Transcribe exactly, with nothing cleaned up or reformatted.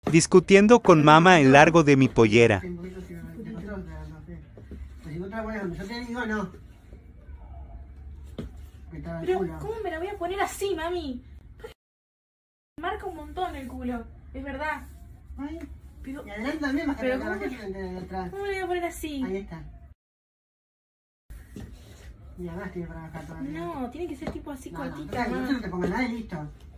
Discutiendo con mamá el largo de mi pollera. Un poquito si no, de otro, no sé. Pues si vos te la pones donde yo te digo, no. Que está el Pero, culo. ¿cómo me la voy a poner así, mami? Marca un montón el culo, es verdad. Ay, Pero, y adelante también, más que Pero la ¿cómo cabeza de atrás. ¿cómo me la voy a poner así? Ahí está. Y además tiene para acá todavía. No, tiene que ser tipo así No, no, cortito, claro, mamá. no te pongas nada y listo.